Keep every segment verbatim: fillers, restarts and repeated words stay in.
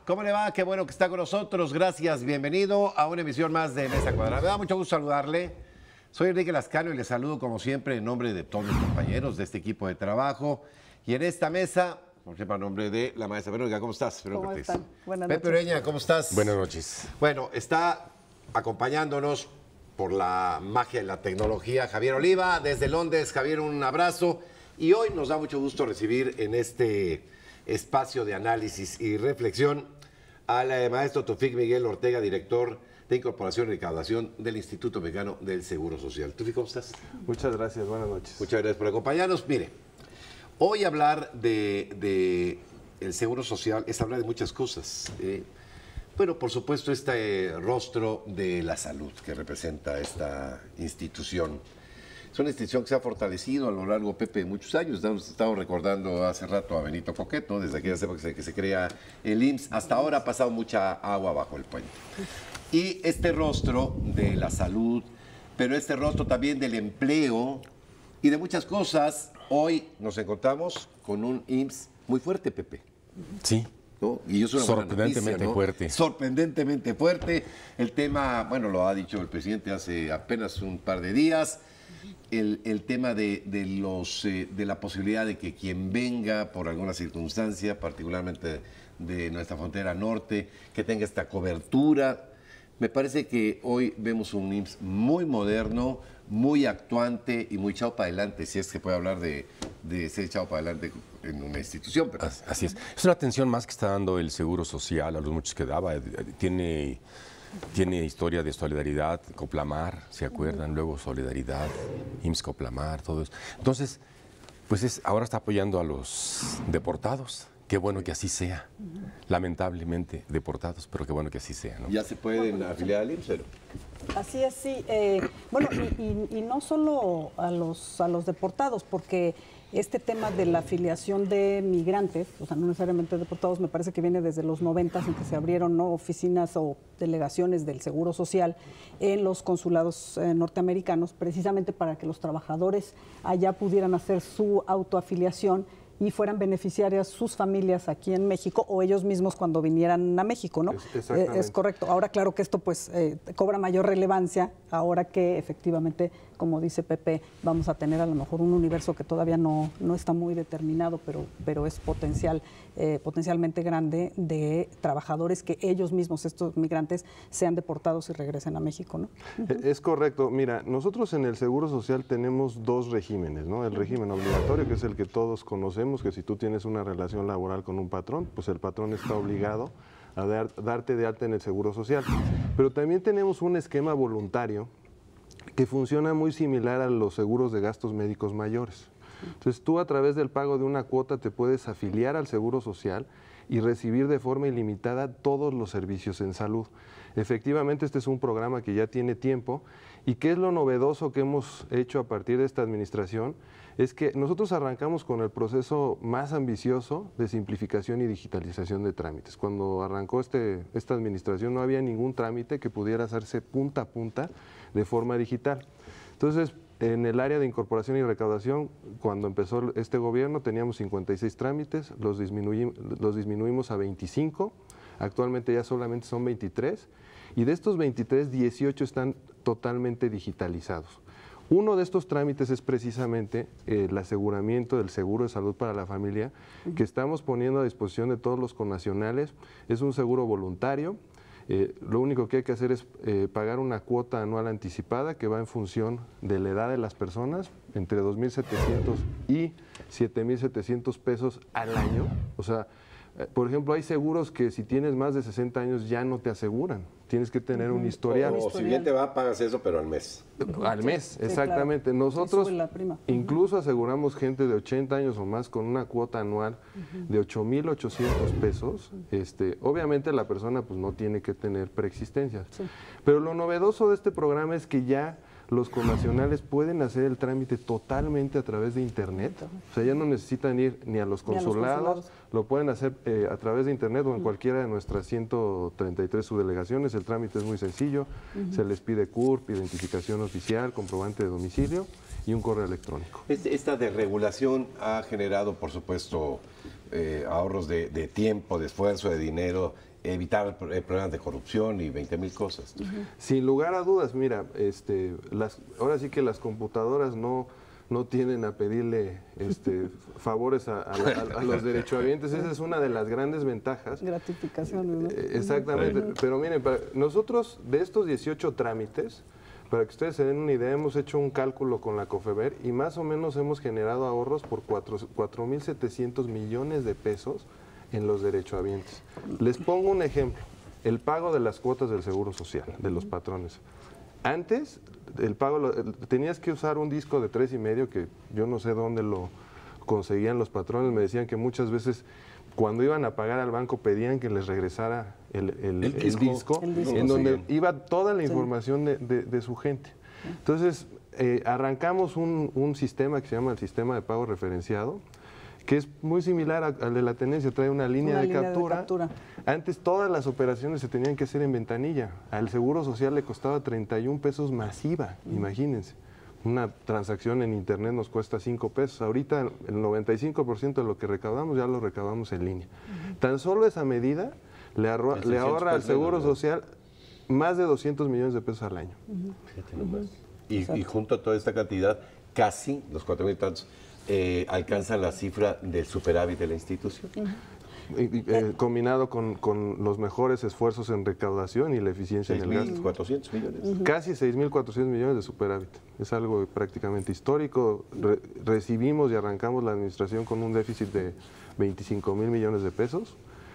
¿Cómo le va? Qué bueno que está con nosotros. Gracias. Bienvenido a una emisión más de Mesa Cuadrada. Me da mucho gusto saludarle. Soy Enrique Lascano y le saludo como siempre en nombre de todos los compañeros de este equipo de trabajo. Y en esta mesa, por ejemplo, a nombre de la maestra Verónica, ¿cómo estás? ¿Cómo están? Buenas noches. Pepe Ureña, ¿cómo estás? Buenas noches. Bueno, está acompañándonos por la magia de la tecnología Javier Oliva desde Londres. Javier, un abrazo. Y hoy nos da mucho gusto recibir en este espacio de análisis y reflexión al eh, maestro Tufik Miguel Ortega, director de Incorporación y Recaudación del Instituto Mexicano del Seguro Social. Tufik, ¿cómo estás? Muchas gracias, buenas noches. Muchas gracias por acompañarnos. Mire, hoy hablar de, de el Seguro Social es hablar de muchas cosas. Eh, bueno, por supuesto, este rostro de la salud que representa esta institución. Es una institución que se ha fortalecido a lo largo, Pepe, de muchos años. Estamos, estamos recordando hace rato a Benito Coquet, ¿no? Desde aquellas épocas que se crea el I M S S, hasta ahora ha pasado mucha agua bajo el puente. Y este rostro de la salud, pero este rostro también del empleo y de muchas cosas, hoy nos encontramos con un I M S S muy fuerte, Pepe. Sí. ¿No? Y es una sorprendentemente buena noticia, ¿no? fuerte. Sorprendentemente fuerte. El tema, bueno, lo ha dicho el presidente hace apenas un par de días. El, el tema de, de, los, eh, de la posibilidad de que quien venga por alguna circunstancia, particularmente de nuestra frontera norte, que tenga esta cobertura. Me parece que hoy vemos un I M S S muy moderno, muy actuante y muy echado para adelante, si es que puede hablar de, de ser echado para adelante en una institución. Pero... Así es. Es una atención más que está dando el Seguro Social a los muchos que daba. Tiene... Tiene historia de solidaridad, Coplamar, ¿se acuerdan? Luego solidaridad, I M S S Coplamar, todo eso. Entonces, pues es, ahora está apoyando a los deportados. Qué bueno que así sea. Lamentablemente deportados, pero qué bueno que así sea, ¿no? ¿Ya se pueden afiliar al I M S S? Así es, sí. Eh, bueno, y, y, y no solo a los, a los deportados, porque este tema de la afiliación de migrantes, o sea, no necesariamente deportados, me parece que viene desde los noventas en que se abrieron, ¿no?, oficinas o delegaciones del Seguro Social en los consulados eh, norteamericanos, precisamente para que los trabajadores allá pudieran hacer su autoafiliación y fueran beneficiarias sus familias aquí en México o ellos mismos cuando vinieran a México, ¿no? Es, eh, es correcto. Ahora, claro que esto pues eh, cobra mayor relevancia ahora que efectivamente, como dice Pepe, vamos a tener a lo mejor un universo que todavía no, no está muy determinado, pero, pero es potencial, eh, potencialmente grande de trabajadores que ellos mismos, estos migrantes, sean deportados y regresen a México, ¿no? Uh-huh. Es correcto. Mira, nosotros en el Seguro Social tenemos dos regímenes, ¿no? El régimen obligatorio, que es el que todos conocemos, que si tú tienes una relación laboral con un patrón, pues el patrón está obligado a dar, darte de alta en el Seguro Social. Pero también tenemos un esquema voluntario que funciona muy similar a los seguros de gastos médicos mayores. Entonces tú a través del pago de una cuota te puedes afiliar al Seguro Social y recibir de forma ilimitada todos los servicios en salud. Efectivamente, este es un programa que ya tiene tiempo y ¿qué es lo novedoso que hemos hecho a partir de esta administración? Es que nosotros arrancamos con el proceso más ambicioso de simplificación y digitalización de trámites. Cuando arrancó este, esta administración no había ningún trámite que pudiera hacerse punta a punta de forma digital. Entonces, en el área de incorporación y recaudación, cuando empezó este gobierno teníamos cincuenta y seis trámites, los, disminuí, los disminuimos a veinticinco, actualmente ya solamente son veintitrés, y de estos veintitrés, dieciocho están totalmente digitalizados. Uno de estos trámites es precisamente eh, el aseguramiento del seguro de salud para la familia, que estamos poniendo a disposición de todos los connacionales. Es un seguro voluntario. Eh, lo único que hay que hacer es eh, pagar una cuota anual anticipada que va en función de la edad de las personas, entre dos mil setecientos y siete mil setecientos pesos al año. O sea, eh, por ejemplo, hay seguros que si tienes más de sesenta años ya no te aseguran. Tienes que tener un historial. O si bien te va, pagas eso, pero al mes. Al mes, sí, exactamente. Claro. Nosotros prima. incluso aseguramos gente de ochenta años o más con una cuota anual uh-huh. de ocho mil ochocientos pesos. Uh-huh. Este, obviamente la persona pues no tiene que tener preexistencias. Sí. Pero lo novedoso de este programa es que ya los connacionales pueden hacer el trámite totalmente a través de internet. O sea, ya no necesitan ir ni a los consulados, a los consulados. Lo pueden hacer eh, a través de internet o en uh-huh. cualquiera de nuestras ciento treinta y tres subdelegaciones. El trámite es muy sencillo, uh-huh. se les pide C U R P, identificación oficial, comprobante de domicilio y un correo electrónico. Esta desregulación ha generado, por supuesto, eh, ahorros de, de tiempo, de esfuerzo, de dinero evitar eh, problemas de corrupción y veinte mil cosas. Uh-huh. Sin lugar a dudas, mira, este, las, ahora sí que las computadoras no, no tienen a pedirle este, favores a, a, a, a los derechohabientes. Esa es una de las grandes ventajas. Gratificaciones, ¿no? Eh, exactamente. Uh-huh. Pero miren, para nosotros de estos dieciocho trámites, para que ustedes se den una idea, hemos hecho un cálculo con la COFEBER y más o menos hemos generado ahorros por cuatro mil setecientos millones de pesos en los derechohabientes. Les pongo un ejemplo, el pago de las cuotas del Seguro Social, de los patrones. Antes, el pago lo, tenías que usar un disco de tres y medio, que yo no sé dónde lo conseguían los patrones, me decían que muchas veces cuando iban a pagar al banco pedían que les regresara el, el, el, disco, el disco, el disco en donde iba toda la información sí. de, de, de su gente. Entonces, eh, arrancamos un, un sistema que se llama el sistema de pago referenciado, que es muy similar al de la tenencia, trae una línea, una de, línea captura. de captura. Antes todas las operaciones se tenían que hacer en ventanilla. Al Seguro Social le costaba treinta y un pesos masiva, mm. imagínense. Una transacción en internet nos cuesta cinco pesos. Ahorita el noventa y cinco por ciento de lo que recaudamos ya lo recaudamos en línea. Uh-huh. Tan solo esa medida le, arro- le ahorra al Seguro Social más de doscientos millones de pesos al año. Uh-huh. Uh-huh. Y, y junto a toda esta cantidad, casi los cuatro mil tantos, Eh, alcanza la cifra del superávit de la institución. Uh-huh. y, y, eh, combinado con, con los mejores esfuerzos en recaudación y la eficiencia en el gasto. seis mil cuatrocientos millones. Uh-huh. Casi seis mil cuatrocientos millones de superávit. Es algo prácticamente histórico. Re- recibimos y arrancamos la administración con un déficit de veinticinco mil millones de pesos.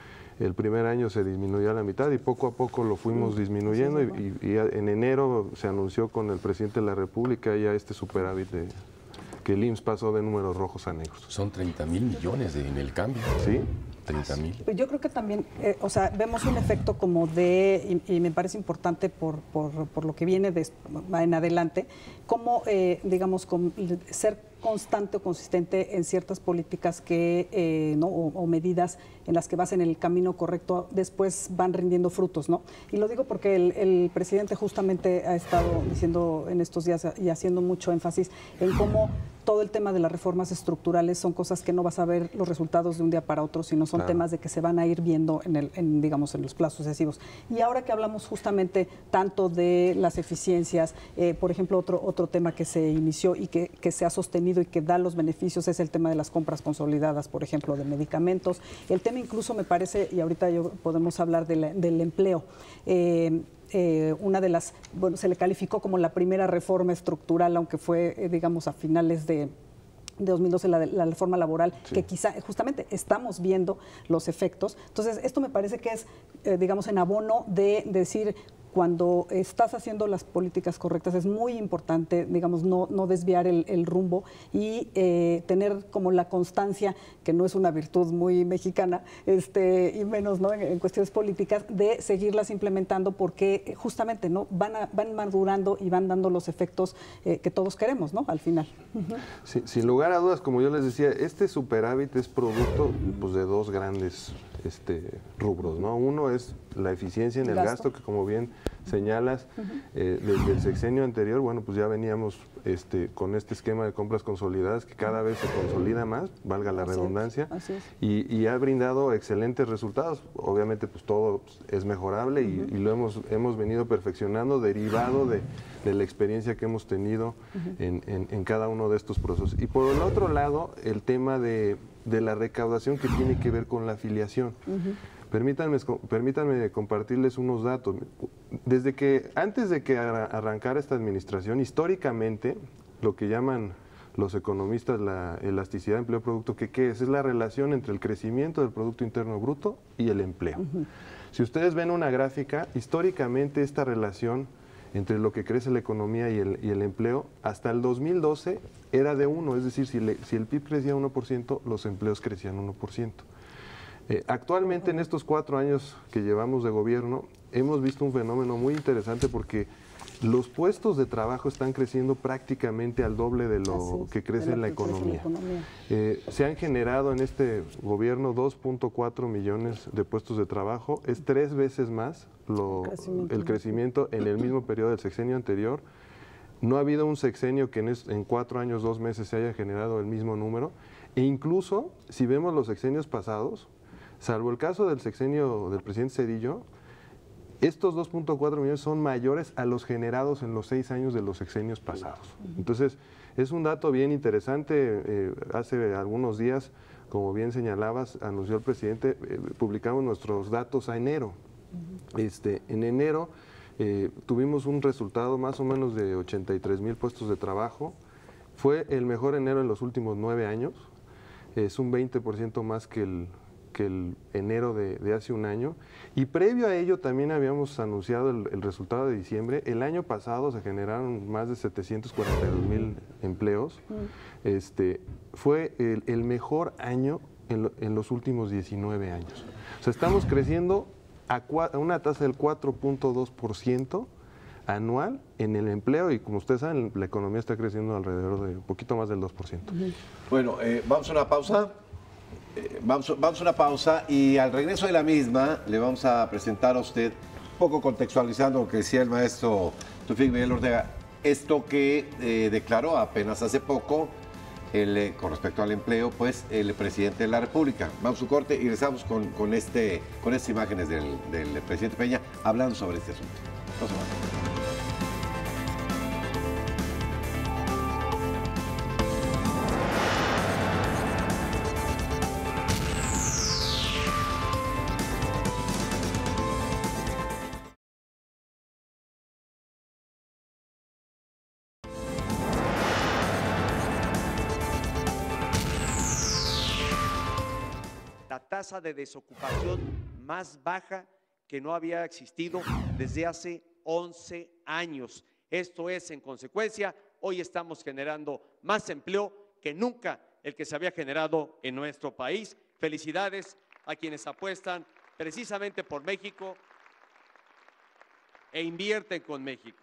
El primer año se disminuyó a la mitad y poco a poco lo fuimos disminuyendo y, y, y en enero se anunció con el presidente de la República ya este superávit de... que el I M S S pasó de números rojos a negros. Son treinta mil millones de, en el cambio. Sí. treinta mil. Yo creo que también, eh, o sea, vemos un efecto como de, y, y me parece importante por, por, por lo que viene de, en adelante, como, eh, digamos, con, ser constante o consistente en ciertas políticas que, eh, ¿no? o, o medidas en las que vas en el camino correcto, después van rindiendo frutos, ¿no? Y lo digo porque el, el presidente justamente ha estado diciendo en estos días y haciendo mucho énfasis en cómo todo el tema de las reformas estructurales son cosas que no vas a ver los resultados de un día para otro, sino son claro. temas de que se van a ir viendo en, el, en, digamos, en los plazos sucesivos. Y ahora que hablamos justamente tanto de las eficiencias, eh, por ejemplo, otro, otro tema que se inició y que, que se ha sostenido y que da los beneficios es el tema de las compras consolidadas, por ejemplo, de medicamentos. El tema incluso me parece, y ahorita yo podemos hablar de la, del empleo, eh, Eh, una de las, bueno, se le calificó como la primera reforma estructural, aunque fue, eh, digamos, a finales de, de dos mil doce la, la reforma laboral, sí. que quizá justamente estamos viendo los efectos. Entonces, esto me parece que es, eh, digamos, en abono de, de decir, cuando estás haciendo las políticas correctas es muy importante, digamos, no, no desviar el, el rumbo y eh, tener como la constancia, que no es una virtud muy mexicana, este, y menos ¿no? en, en cuestiones políticas, de seguirlas implementando porque justamente no van, a, van madurando y van dando los efectos eh, que todos queremos, ¿no? Al final. Uh-huh. Sí, sin lugar a dudas, como yo les decía, este superávit es producto pues, de dos grandes este, rubros, ¿no? Uno es la eficiencia en el gasto, gasto que como bien señalas, uh-huh. eh, desde el sexenio anterior, bueno, pues ya veníamos este, con este esquema de compras consolidadas que cada vez se consolida más, valga la así redundancia, es, es. Y, y ha brindado excelentes resultados. Obviamente, pues todo es mejorable y, uh-huh. y lo hemos, hemos venido perfeccionando, derivado de, de la experiencia que hemos tenido uh-huh. en, en, en cada uno de estos procesos. Y por el otro lado, el tema de, de la recaudación que tiene que ver con la afiliación. Uh-huh. Permítanme, permítanme compartirles unos datos. Desde que, antes de que arrancara esta administración, históricamente, lo que llaman los economistas la elasticidad de empleo-producto, que ¿qué es? Es la relación entre el crecimiento del Producto Interno Bruto y el empleo. Uh-huh. Si ustedes ven una gráfica, históricamente esta relación entre lo que crece la economía y el, y el empleo, hasta el dos mil doce era de uno, es decir, si, le, si el P I B crecía uno por ciento, los empleos crecían uno por ciento. Eh, actualmente, en estos cuatro años que llevamos de gobierno, hemos visto un fenómeno muy interesante porque los puestos de trabajo están creciendo prácticamente al doble de lo que crece en la economía. Eh, se han generado en este gobierno dos punto cuatro millones de puestos de trabajo, es tres veces más lo, crecimiento. el crecimiento en el mismo periodo del sexenio anterior. No ha habido un sexenio que en, es, en cuatro años, dos meses se haya generado el mismo número. E incluso, si vemos los sexenios pasados, salvo el caso del sexenio del presidente Zedillo, estos dos punto cuatro millones son mayores a los generados en los seis años de los sexenios pasados. Entonces, es un dato bien interesante. Eh, hace algunos días, como bien señalabas, anunció el presidente, eh, publicamos nuestros datos a enero. Este, en enero eh, tuvimos un resultado más o menos de ochenta y tres mil puestos de trabajo. Fue el mejor enero en los últimos nueve años. Es un veinte por ciento más que el, que el enero de, de hace un año. Y previo a ello también habíamos anunciado el, el resultado de diciembre. El año pasado se generaron más de setecientos cuarenta y dos mil empleos. Mm. Este, fue el, el mejor año en, lo, en los últimos diecinueve años. O sea, estamos creciendo a, a una tasa del cuatro punto dos por ciento anual en el empleo, y como ustedes saben, la economía está creciendo alrededor de un poquito más del dos por ciento. Bueno, eh, vamos a una pausa. Eh, vamos, vamos a una pausa y al regreso de la misma le vamos a presentar a usted, un poco contextualizando lo que decía el maestro Tufik Miguel Ortega, esto que eh, declaró apenas hace poco el, eh, con respecto al empleo, pues el presidente de la República. Vamos a un corte y regresamos con, con, este, con estas imágenes del, del presidente Peña hablando sobre este asunto. Vamos a ver. La tasa de desocupación más baja que no había existido desde hace once años. Esto es, en consecuencia, hoy estamos generando más empleo que nunca el que se había generado en nuestro país. Felicidades a quienes apuestan precisamente por México e invierten con México.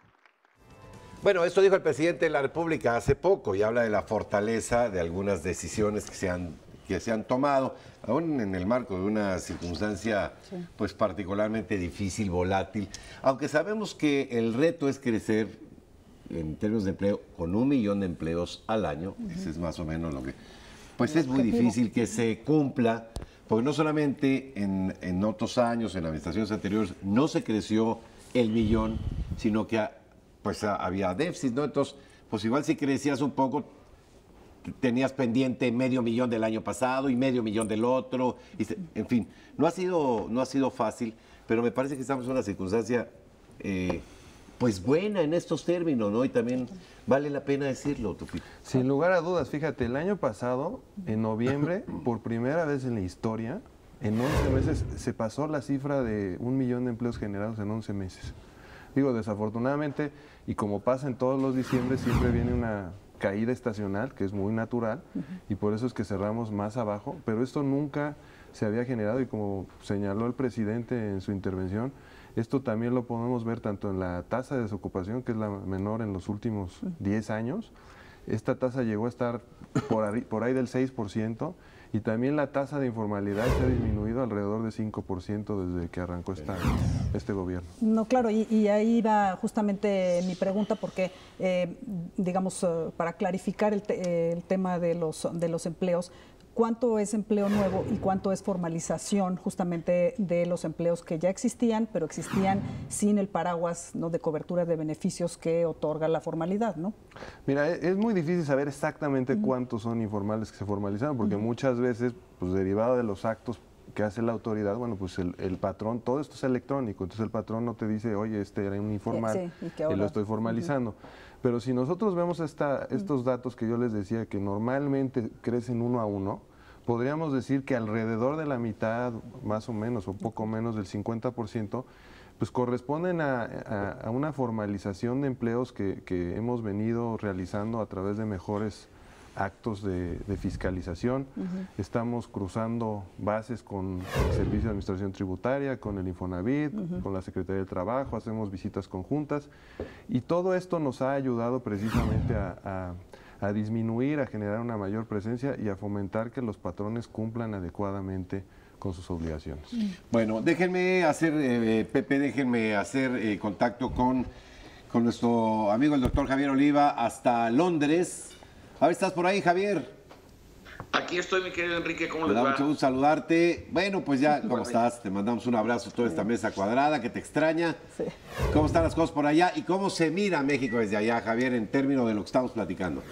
Bueno, esto dijo el presidente de la República hace poco y habla de la fortaleza de algunas decisiones que se han que se han tomado, aún en el marco de una circunstancia sí. pues particularmente difícil, volátil, aunque sabemos que el reto es crecer en términos de empleo con un millón de empleos al año, uh-huh. ese es más o menos lo que... Pues el es muy objetivo. Difícil que se cumpla, porque no solamente en, en otros años, en administraciones anteriores, no se creció el millón, sino que pues había déficit, ¿no? Entonces, pues igual si crecías un poco, tenías pendiente medio millón del año pasado y medio millón del otro, y se, en fin, no ha sido, no ha sido fácil, pero me parece que estamos en una circunstancia eh, pues buena en estos términos, ¿no? Y también vale la pena decirlo, Tufik. Sin lugar a dudas, fíjate, el año pasado, en noviembre, por primera vez en la historia, en once meses se pasó la cifra de un millón de empleos generados en once meses. Digo, desafortunadamente, y como pasa en todos los diciembres, siempre viene una caída estacional, que es muy natural, uh-huh. y por eso es que cerramos más abajo, pero esto nunca se había generado, y como señaló el presidente en su intervención, esto también lo podemos ver tanto en la tasa de desocupación, que es la menor en los últimos diez años. Esta tasa llegó a estar por ahí, por ahí del seis por ciento, y también la tasa de informalidad se ha disminuido alrededor de cinco por ciento desde que arrancó esta, este gobierno. No, claro, y, y ahí va justamente mi pregunta, porque, eh, digamos, uh, para clarificar el, te, el tema de los, de los empleos, ¿cuánto es empleo nuevo y cuánto es formalización justamente de los empleos que ya existían, pero existían sin el paraguas, ¿no?, de cobertura de beneficios que otorga la formalidad, ¿no? Mira, es muy difícil saber exactamente uh-huh. cuántos son informales que se formalizaron, porque uh-huh. muchas veces, pues derivado de los actos que hace la autoridad, bueno, pues el, el patrón, todo esto es electrónico, entonces el patrón no te dice, oye, este era un informal, sí, y, ahora, y lo estoy formalizando. Uh-huh. Pero si nosotros vemos esta, estos datos que yo les decía, que normalmente crecen uno a uno, podríamos decir que alrededor de la mitad, más o menos, o poco menos del cincuenta por ciento, pues corresponden a, a, a una formalización de empleos que, que hemos venido realizando a través de mejores actos de, de fiscalización. Uh-huh. Estamos cruzando bases con el Servicio de Administración Tributaria, con el Infonavit, uh-huh. con la Secretaría del Trabajo, hacemos visitas conjuntas, y todo esto nos ha ayudado precisamente a, a, a disminuir, a generar una mayor presencia y a fomentar que los patrones cumplan adecuadamente con sus obligaciones. Bueno, déjenme hacer, eh, Pepe, déjenme hacer eh, contacto con, con nuestro amigo el doctor Javier Oliva hasta Londres. A ver, ¿estás por ahí, Javier? Aquí estoy, mi querido Enrique, ¿cómo Me les da va? mucho gusto saludarte. Bueno, pues ya, ¿cómo estás? Te mandamos un abrazo a toda esta mesa cuadrada que te extraña. Sí. ¿Cómo están las cosas por allá y cómo se mira México desde allá, Javier, en términos de lo que estamos platicando?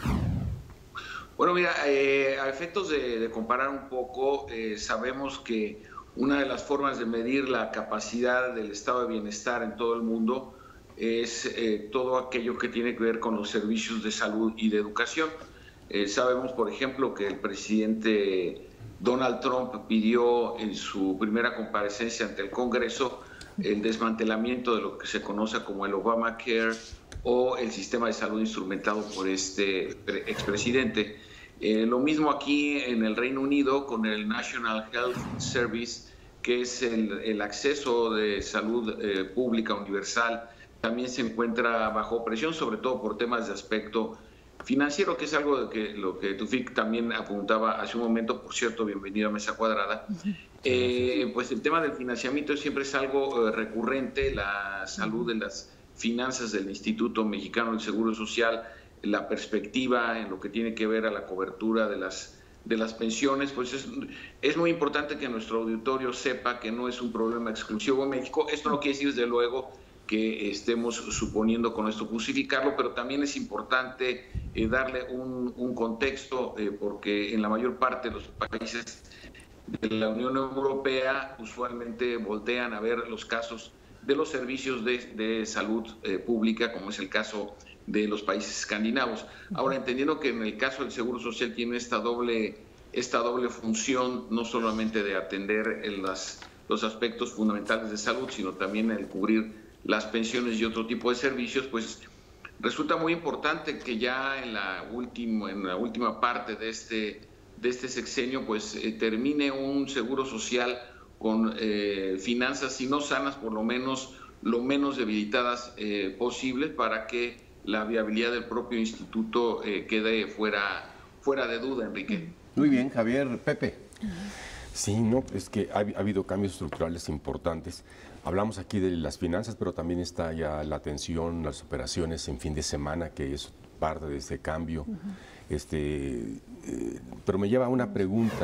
Bueno, mira, eh, a efectos de, de comparar un poco, eh, sabemos que una de las formas de medir la capacidad del estado de bienestar en todo el mundo es eh, todo aquello que tiene que ver con los servicios de salud y de educación. Eh, sabemos, por ejemplo, que el presidente Donald Trump pidió en su primera comparecencia ante el Congreso el desmantelamiento de lo que se conoce como el Obamacare o el sistema de salud instrumentado por este expresidente. Eh, lo mismo aquí en el Reino Unido con el National Health Service, que es el, el acceso de salud eh, pública universal, también se encuentra bajo presión, sobre todo por temas de aspecto financiero, que es algo de que lo que Tufik también apuntaba hace un momento. Por cierto, bienvenido a Mesa Cuadrada. Eh, pues el tema del financiamiento siempre es algo eh, recurrente, la salud de las finanzas del Instituto Mexicano del Seguro Social, la perspectiva en lo que tiene que ver a la cobertura de las, de las pensiones, pues es, es muy importante que nuestro auditorio sepa que no es un problema exclusivo en México. Esto no quiere decir, desde luego, que estemos suponiendo con esto justificarlo, pero también es importante eh, darle un, un contexto, eh, porque en la mayor parte de los países de la Unión Europea usualmente voltean a ver los casos de los servicios de, de salud eh, pública, como es el caso de los países escandinavos. Ahora, entendiendo que en el caso del Seguro Social tiene esta doble, esta doble función, no solamente de atender en las, los aspectos fundamentales de salud, sino también el cubrir las pensiones y otro tipo de servicios, pues resulta muy importante que ya en la, último, en la última parte de este, de este sexenio, pues eh, termine un seguro social con eh, finanzas, si no sanas, por lo menos lo menos debilitadas eh, posible, para que la viabilidad del propio instituto eh, quede fuera, fuera de duda, Enrique. Muy bien, Javier. Pepe. Sí, no, es que ha, ha habido cambios estructurales importantes. Hablamos aquí de las finanzas, pero también está ya la atención, las operaciones en fin de semana, que es parte de este cambio. Uh-huh. este, eh, pero me lleva a una pregunta.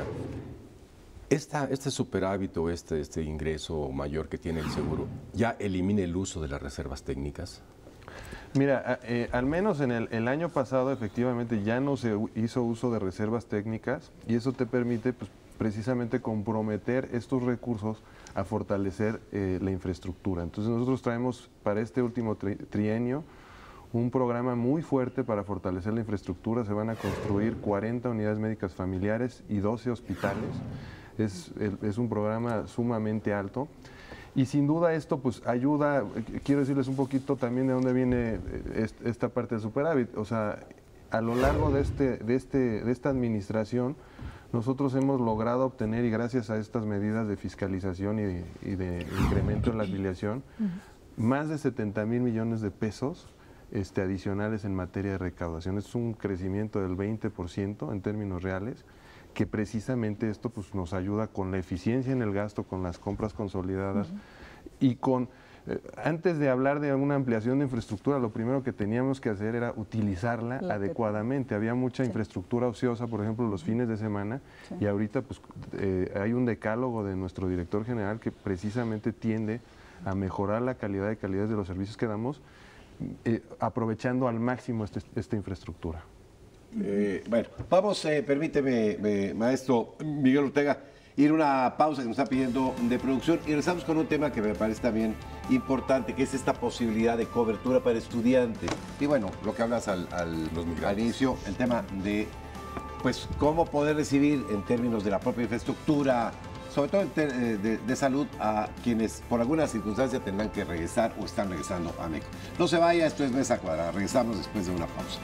Esta, ¿Este superávit o este, este ingreso mayor que tiene el seguro ya elimina el uso de las reservas técnicas? Mira, eh, al menos en el, el año pasado efectivamente ya no se hizo uso de reservas técnicas, y eso te permite, pues, precisamente comprometer estos recursos a fortalecer eh, la infraestructura. Entonces nosotros traemos para este último tri trienio un programa muy fuerte para fortalecer la infraestructura. Se van a construir cuarenta unidades médicas familiares y doce hospitales. Es, es un programa sumamente alto. Y sin duda esto pues ayuda, quiero decirles un poquito también de dónde viene esta parte del superávit. O sea, a lo largo de, este, de, este, de esta administración, nosotros hemos logrado obtener, y gracias a estas medidas de fiscalización y de, y de incremento en la afiliación, uh-huh. más de setenta mil millones de pesos este, adicionales en materia de recaudación. Es un crecimiento del veinte por ciento en términos reales, que precisamente esto pues, nos ayuda con la eficiencia en el gasto, con las compras consolidadas, uh-huh. y con... Eh, antes de hablar de una ampliación de infraestructura, lo primero que teníamos que hacer era utilizarla la adecuadamente. Había mucha sí. infraestructura ociosa, por ejemplo, los fines de semana, sí. y ahorita pues, eh, hay un decálogo de nuestro director general que precisamente tiende a mejorar la calidad y calidad de los servicios que damos, eh, aprovechando al máximo este, esta infraestructura. Eh, bueno, vamos, eh, permíteme, eh, maestro Miguel Ortega, ir a una pausa que nos está pidiendo de producción, y regresamos con un tema que me parece también importante, que es esta posibilidad de cobertura para estudiantes. Y bueno, lo que hablas al, al, al inicio, el tema de pues cómo poder recibir en términos de la propia infraestructura, sobre todo de, de, de salud, a quienes por alguna circunstancia tendrán que regresar o están regresando a México. No se vaya, esto es Mesa Cuadrada. Regresamos después de una pausa.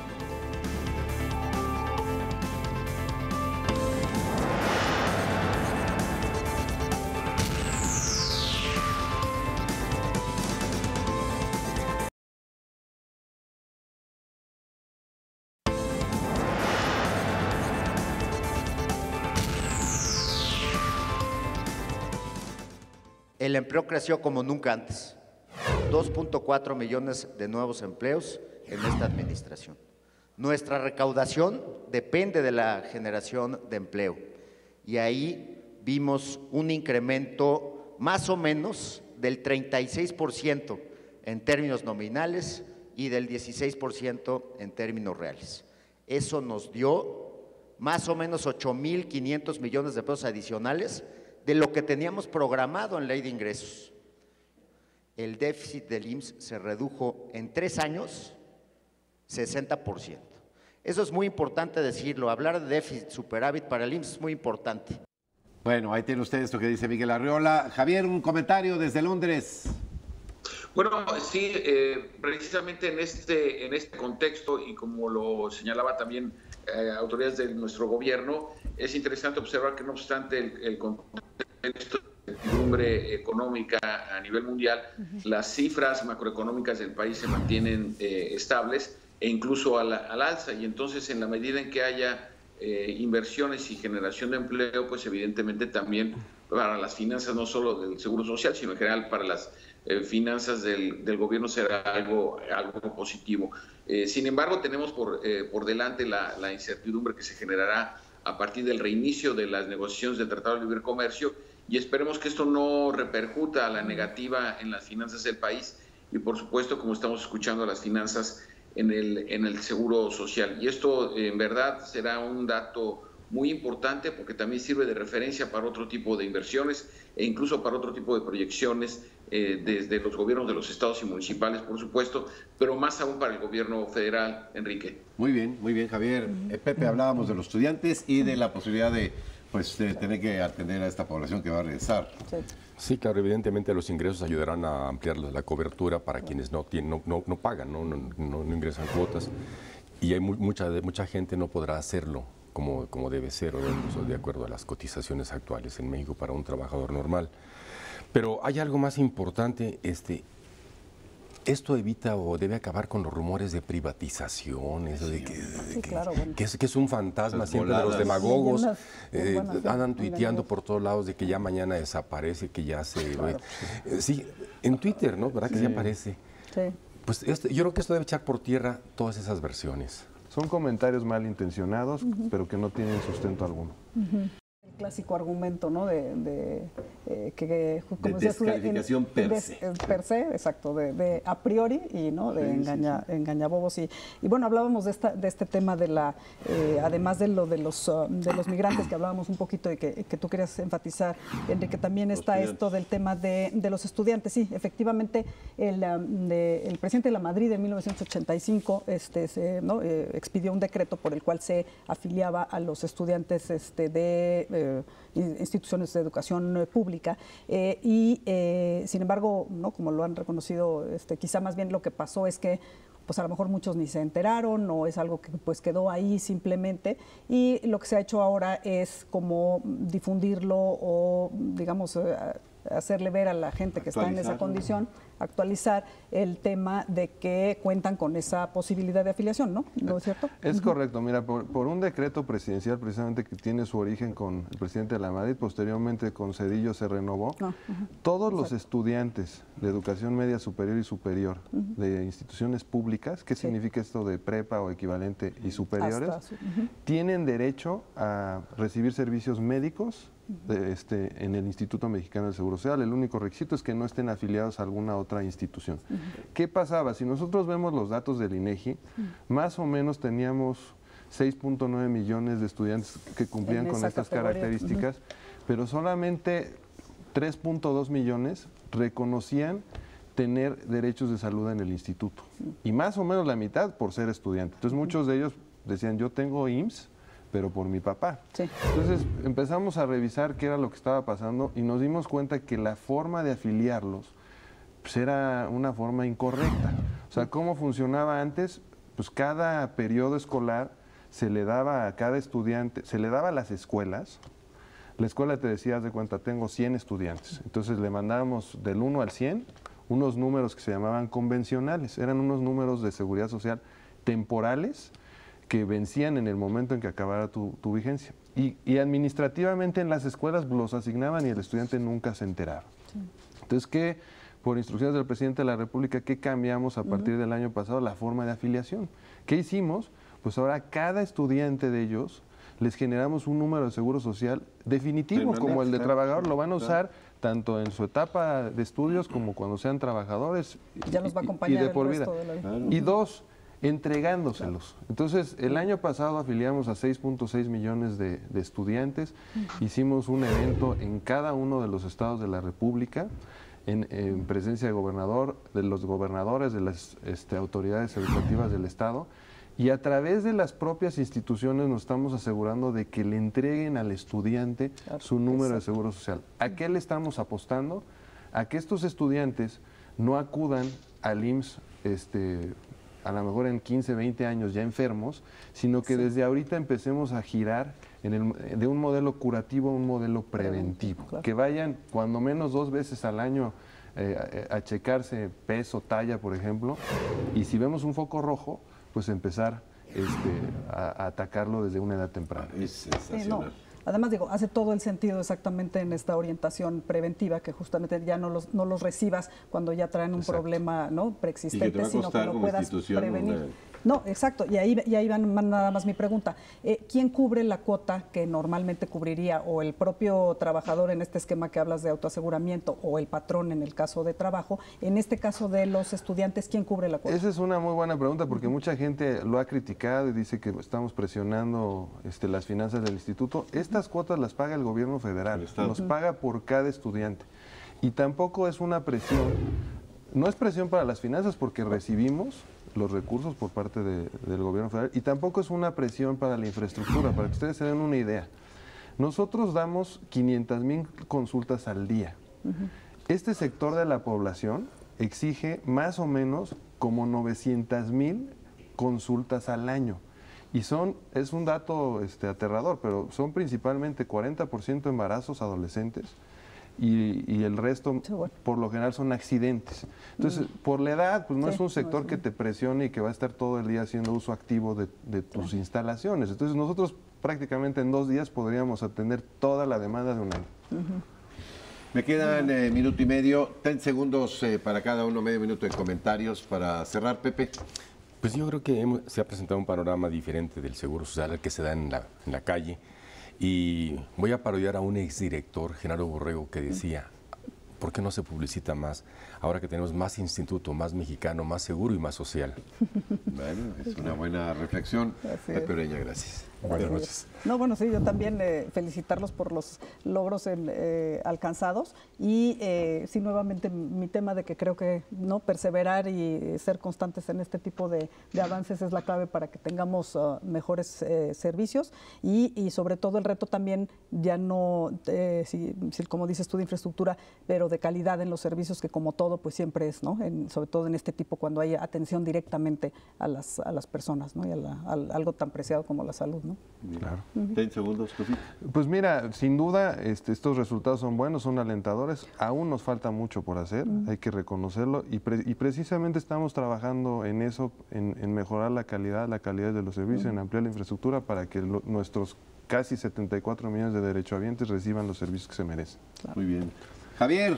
El empleo creció como nunca antes, dos punto cuatro millones de nuevos empleos en esta administración. Nuestra recaudación depende de la generación de empleo y ahí vimos un incremento más o menos del treinta y seis por ciento en términos nominales y del dieciséis por ciento en términos reales. Eso nos dio más o menos ocho mil quinientos millones de pesos adicionales de lo que teníamos programado en ley de ingresos. El déficit del I M S S se redujo en tres años sesenta por ciento. Eso es muy importante decirlo, hablar de déficit superávit para el I M S S es muy importante. Bueno, ahí tiene usted esto que dice Miguel Arriola. Javier, un comentario desde Londres. Bueno, sí, eh, precisamente en este, en este contexto y como lo señalaba también eh, autoridades de nuestro gobierno, es interesante observar que no obstante el, el contexto de incertidumbre económica a nivel mundial, uh-huh. las cifras macroeconómicas del país se mantienen eh, estables e incluso al, al alza, y entonces en la medida en que haya eh, inversiones y generación de empleo, pues evidentemente también para las finanzas no solo del Seguro Social, sino en general para las Eh, finanzas del, del gobierno será algo, algo positivo. Eh, sin embargo, tenemos por, eh, por delante la, la incertidumbre que se generará a partir del reinicio de las negociaciones del Tratado de Libre Comercio, y esperemos que esto no repercuta a la negativa en las finanzas del país y, por supuesto, como estamos escuchando, las finanzas en el, en el Seguro Social. Y esto, en verdad, será un dato muy importante porque también sirve de referencia para otro tipo de inversiones e incluso para otro tipo de proyecciones eh, desde los gobiernos de los estados y municipales, por supuesto, pero más aún para el gobierno federal, Enrique. Muy bien, muy bien, Javier. Eh, Pepe, hablábamos de los estudiantes y de la posibilidad de, pues, de tener que atender a esta población que va a regresar. Sí. Sí, claro, evidentemente los ingresos ayudarán a ampliar la cobertura para quienes no, tienen, no, no, no pagan, no, no, no, no ingresan cuotas, y hay mu mucha, mucha gente no podrá hacerlo Como, como debe ser, o incluso de acuerdo a las cotizaciones actuales en México para un trabajador normal. Pero hay algo más importante, este, esto evita o debe acabar con los rumores de privatización, eso de que, de sí, que, claro, bueno. que, es, que es un fantasma Esas siempre de los voladas. demagogos, Sí, unas, eh, bueno, sí, andan tuiteando engañados. por todos lados de que ya mañana desaparece, que ya se... Claro. Eh, sí, en Twitter, ¿no? ¿Verdad que sí aparece? Sí. Pues esto, yo creo que esto debe echar por tierra todas esas versiones. Son comentarios malintencionados, uh-huh. pero que no tienen sustento alguno. Uh-huh. El clásico argumento, ¿no? De, de eh, que como de decías tú, descalificación de, per se. De, per se, exacto, de, de a priori y no de sí, engaña, sí, sí. engañabobos y, y bueno, hablábamos de esta de este tema de la eh, además de lo de los uh, de los migrantes que hablábamos un poquito y que, que tú querías enfatizar, Enrique, también los está estudiantes. Esto del tema de, de los estudiantes. Sí, efectivamente el, um, de, el presidente de la Madrid en mil novecientos ochenta y cinco este se, ¿no? eh, expidió un decreto por el cual se afiliaba a los estudiantes este de eh, instituciones de educación pública eh, y eh, sin embargo, ¿no? Como lo han reconocido, este, quizá más bien lo que pasó es que pues a lo mejor muchos ni se enteraron o es algo que pues quedó ahí simplemente, y lo que se ha hecho ahora es como difundirlo o digamos eh, hacerle ver a la gente que está en esa condición, actualizar el tema de que cuentan con esa posibilidad de afiliación, ¿no? ¿No es cierto? Es uh-huh. correcto. Mira, por, por un decreto presidencial precisamente que tiene su origen con el presidente de la Madrid, posteriormente con Zedillo se renovó, uh-huh. todos Exacto. los estudiantes de educación media superior y superior uh-huh. de instituciones públicas, ¿qué sí. significa esto de prepa o equivalente y superiores? Hasta, uh-huh. tienen derecho a recibir servicios médicos De este, en el Instituto Mexicano del Seguro Social. El único requisito es que no estén afiliados a alguna otra institución. Uh-huh. ¿Qué pasaba? Si nosotros vemos los datos del INEGI, uh-huh. más o menos teníamos seis punto nueve millones de estudiantes que cumplían con estas categoría. características, uh-huh. pero solamente tres punto dos millones reconocían tener derechos de salud en el instituto. Uh-huh. Y más o menos la mitad por ser estudiante. Entonces uh-huh. muchos de ellos decían, yo tengo I M S S, pero por mi papá. Sí. Entonces empezamos a revisar qué era lo que estaba pasando y nos dimos cuenta que la forma de afiliarlos pues, era una forma incorrecta. O sea, ¿cómo funcionaba antes? Pues cada periodo escolar se le daba a cada estudiante, se le daba a las escuelas. La escuela te decía, haz de cuenta, tengo cien estudiantes. Entonces le mandábamos del uno al cien unos números que se llamaban convencionales. Eran unos números de seguridad social temporales que vencían en el momento en que acabara tu, tu vigencia. Y, y administrativamente en las escuelas los asignaban y el estudiante nunca se enteraba. Sí. Entonces, ¿qué, por instrucciones del presidente de la República, qué cambiamos a partir uh-huh. del año pasado? La forma de afiliación. ¿Qué hicimos? pues ahora cada estudiante de ellos les generamos un número de seguro social definitivo, como el de trabajador, lo van a usar tanto en su etapa de estudios como cuando sean trabajadores. Ya los va a acompañar y de por el vida. resto de la vida. Y dos, entregándoselos. Entonces, el año pasado afiliamos a seis punto seis millones de, de estudiantes, hicimos un evento en cada uno de los estados de la República, en, en presencia de gobernador, de los gobernadores, de las este, autoridades educativas del estado, y a través de las propias instituciones nos estamos asegurando de que le entreguen al estudiante su número de seguro social. ¿A qué le estamos apostando? A que estos estudiantes no acudan al I M S S, este, a lo mejor en quince, veinte años ya enfermos, sino que sí. desde ahorita empecemos a girar en el, de un modelo curativo a un modelo preventivo. Claro. Que vayan cuando menos dos veces al año eh, a, a checarse peso, talla, por ejemplo, y si vemos un foco rojo, pues empezar este, a, a atacarlo desde una edad temprana. Es sensacional. Sí, no. Además, digo, hace todo el sentido exactamente en esta orientación preventiva, que justamente ya no los, no los recibas cuando ya traen un Exacto. problema, ¿no?, preexistente, sino que lo puedas prevenir. Una... No, exacto, y ahí, y ahí van nada más mi pregunta. Eh, ¿Quién cubre la cuota que normalmente cubriría o el propio trabajador en este esquema que hablas de autoaseguramiento o el patrón en el caso de trabajo? En este caso de los estudiantes, ¿quién cubre la cuota? Esa es una muy buena pregunta porque uh-huh. mucha gente lo ha criticado y dice que estamos presionando este, las finanzas del instituto. Estas cuotas las paga el gobierno federal, los uh-huh. paga por cada estudiante. Y tampoco es una presión, no es presión para las finanzas porque recibimos los recursos por parte de, del gobierno federal y tampoco es una presión para la infraestructura, para que ustedes se den una idea. Nosotros damos quinientas mil consultas al día. Uh-huh. Este sector de la población exige más o menos como novecientas mil consultas al año. Y son, es un dato este, aterrador, pero son principalmente cuarenta por ciento embarazos adolescentes, Y, y el resto, sí, bueno. por lo general, son accidentes. Entonces, mm. por la edad, pues no sí, es un sector no es que te presione y que va a estar todo el día haciendo uso activo de, de tus sí. instalaciones. Entonces, nosotros prácticamente en dos días podríamos atender toda la demanda de un año. Uh-huh. Me quedan eh, minuto y medio, ten segundos eh, para cada uno, medio minuto de comentarios para cerrar, Pepe. Pues yo creo que hemos, se ha presentado un panorama diferente del Seguro Social que se da en la, en la calle. Y voy a parodiar a un exdirector, Genaro Borrego, que decía, ¿por qué no se publicita más ahora que tenemos más instituto, más mexicano, más seguro y más social? Bueno, es una buena reflexión. Pepe Ureña, gracias. Buenas noches. No, bueno, sí, yo también eh, felicitarlos por los logros en, eh, alcanzados y eh, sí, nuevamente mi tema de que creo que no perseverar y ser constantes en este tipo de, de avances es la clave para que tengamos uh, mejores eh, servicios y, y sobre todo el reto también ya no, eh, si, si, como dices tú, de infraestructura, pero de calidad en los servicios que como todo pues siempre es, ¿no? En, sobre todo en este tipo cuando hay atención directamente a las, a las personas, ¿no? Y a, la, a algo tan preciado como la salud, ¿no? Claro. Uh-huh. ¿Ten segundos, Cosita? Pues mira, sin duda este, estos resultados son buenos, son alentadores. Aún nos falta mucho por hacer, uh-huh. hay que reconocerlo y, pre y precisamente estamos trabajando en eso, en, en mejorar la calidad, la calidad de los servicios, uh-huh. en ampliar la infraestructura para que lo, nuestros casi setenta y cuatro millones de derechohabientes reciban los servicios que se merecen. Claro. Muy bien. Javier.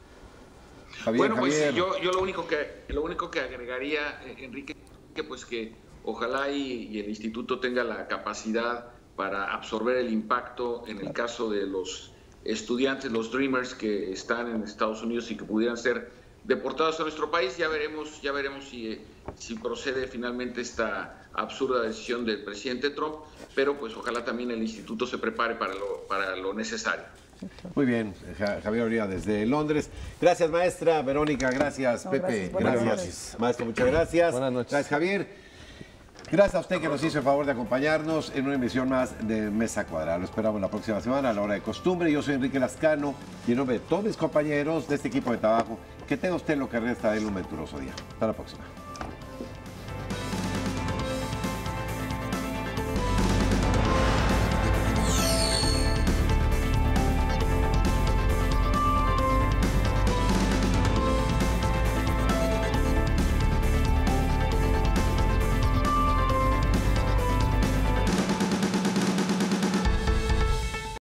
Javier bueno, Javier. pues yo, yo lo único que lo único que agregaría, eh, Enrique, que pues que ojalá y, y el instituto tenga la capacidad para absorber el impacto en el caso de los estudiantes, los Dreamers que están en Estados Unidos y que pudieran ser deportados a nuestro país. Ya veremos, ya veremos si, si procede finalmente esta absurda decisión del presidente Trump, pero pues ojalá también el instituto se prepare para lo, para lo necesario. Muy bien, Javier Oría desde Londres. Gracias, maestra. Verónica, gracias. No, Pepe, gracias. gracias. Maestro, muchas gracias. Buenas noches. Gracias, Javier. Gracias a usted que nos hizo el favor de acompañarnos en una emisión más de Mesa Cuadrada. Lo esperamos la próxima semana a la hora de costumbre. Yo soy Enrique Lascano y en nombre de todos mis compañeros de este equipo de trabajo, que tenga usted lo que resta de él un venturoso día. Hasta la próxima.